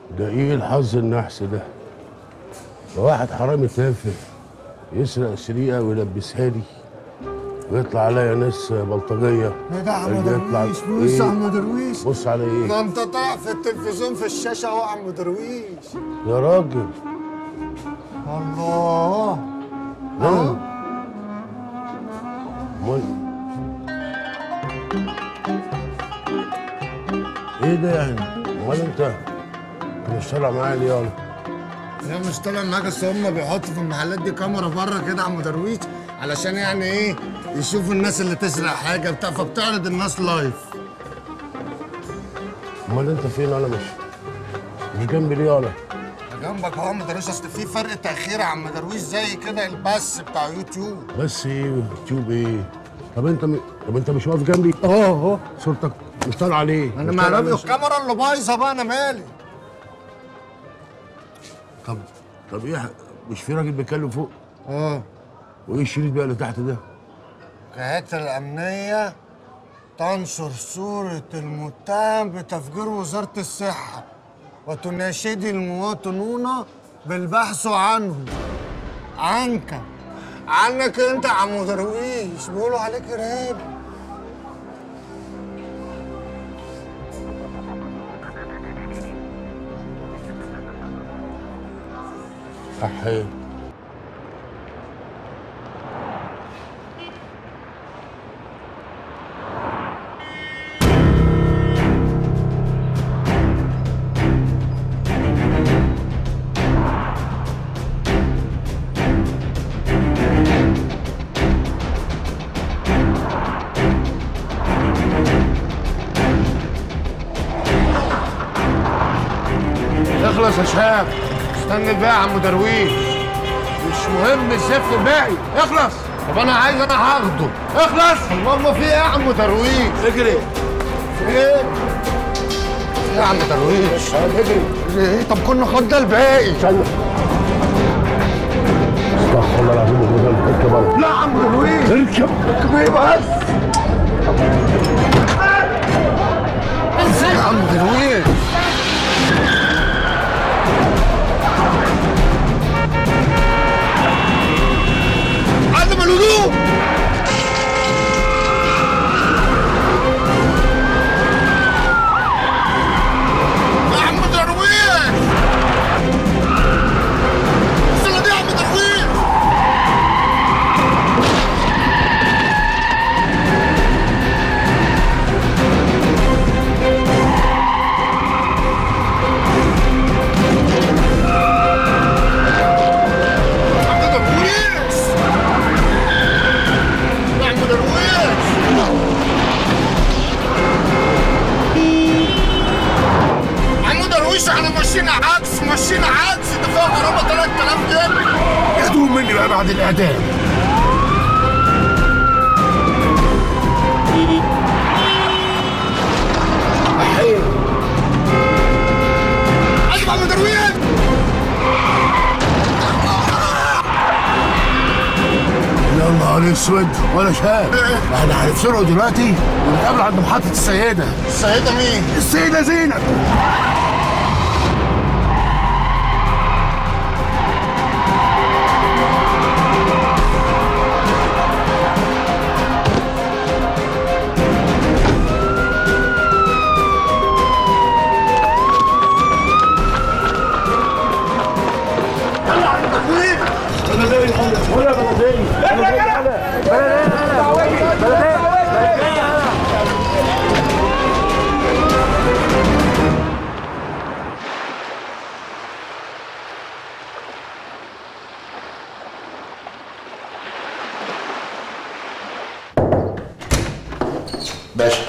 ده ايه الحظ النحس ده؟ واحد حرامي تافه يسرق سرقه ويلبسها لي ويطلع عليا ناس بلطجيه. ايه ده يا عم درويش؟ بص يا عم درويش، بص على ايه؟ ده انت طالع في التلفزيون في الشاشه اهو يا عم درويش. يا راجل الله اهو. امال ايه ده يعني؟ امال انت مش طالع معايا ليه يالا؟ انا مش طالع معاك، بس هم بيحطوا في المحلات دي كاميرا بره كده يا عم درويش، علشان يعني ايه، يشوفوا الناس اللي تسرق حاجه بتاع، فبتعرض الناس لايف. امال انت فين؟ انا مش جنبي ليه يالا؟ جنبك اهو يا عم درويش، اصل في فرق تاخير يا عم درويش زي كده البث بتاع يوتيوب. بس ايه يوتيوب ايه؟ طب انت مش واقف جنبي؟ اهو صورتك مش طالعه ليه؟ انا معرفش الكاميرا اللي بايظه بقى، انا مالي. طب ايه، مش في راجل بيتكلم فوق؟ وايه الشريط بقى اللي تحت ده؟ الجهات الامنيه تنشر صوره المتهم بتفجير وزاره الصحه وتناشد المواطنون بالبحث عنه. عنك انت يا عم درويش، بيقولوا عليك ارهابي. صحيح. اخلص يا شهاب، استنى الباقي يا عم درويش، مش مهم الزفت الباقي، اخلص. طب انا هاخده، اخلص. اللهم في ايه يا عم درويش؟ اجري. في ايه يا عم درويش؟ اجري. ايه؟ طب كنا خدنا الباقي. استنى. استغفر الله العظيم وجل. اركب انا. لا يا عم درويش. اركب ايه بس؟ يا عم درويش. عدم الهدوء. يا عم درويش. السنة دي يا عم درويش. احنا ماشيين عكس دفاع غرامه 3000 جنيه. يهدوهم مني بقى بعد الاعدام. احيي اسمع من درويش. يا نهار اسود ولا شاب. احنا هنفصله دلوقتي ونتقابل عند محطه السيده. السيده مين؟ السيده زينب. باشا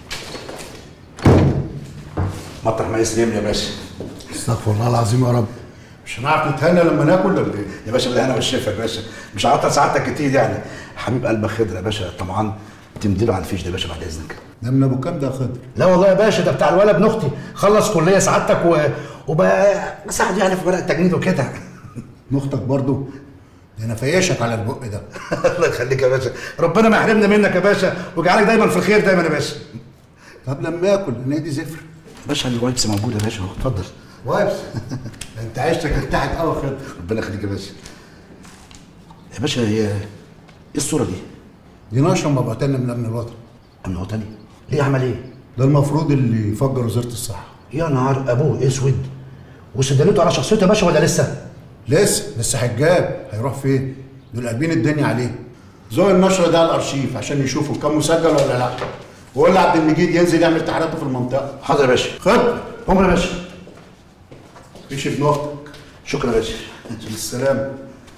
مطرح ما يسلم يا باشا. استغفر الله العظيم يا رب. مش هنعرف نتهنى لما ناكل ولا ايه؟ يا باشا بالهنا والشفا يا باشا، مش هعطل سعادتك كتير يعني. حبيب قلبك خضر يا باشا، طبعا تمديله على الفيش ده يا باشا بعد اذنك. ده من ابو كام ده يا خضر؟ لا والله يا باشا، ده بتاع الولد ابن اختي، خلص كليه سعادتك وبقى مساعد يعني في ورق التجنيد وكده. اختك برضه؟ ده انا فيشك على البق ده. الله يخليك يا باشا، ربنا ما يحرمنا منك يا باشا ويجعلك دايما في الخير دايما يا باشا. طب لما اكل نادي زفر باشا الوايبس موجوده يا باشا اهو، اتفضل. كويس. انت عيشتك ارتاحت قوي يا خضر. ربنا يخليك يا باشا. يا باشا هي ايه الصوره دي؟ دي نشره مبعوثه لنا من الامن الوطني. امن وطني؟ ليه عمل ايه؟ ده المفروض اللي يفجر وزاره الصحه. يا نهار ابوه اسود. وسدلته على شخصيته يا باشا ولا لسه؟ لسه حجاب، هيروح فين؟ دول قلبين الدنيا عليه. زوق النشره ده على الارشيف عشان يشوفوا كان مسجل ولا لا. وقول لعبد المجيد ينزل يعمل تحرياته في المنطقه. حاضر يا باشا. خد عمر يا باشا. فيش ابن اختك. شكرا يا باشا. بالسلامه.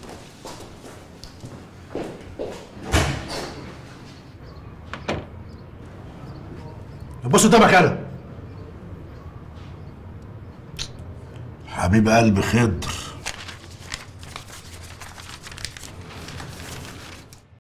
بص قدامك انا. حبيب قلبي خضر،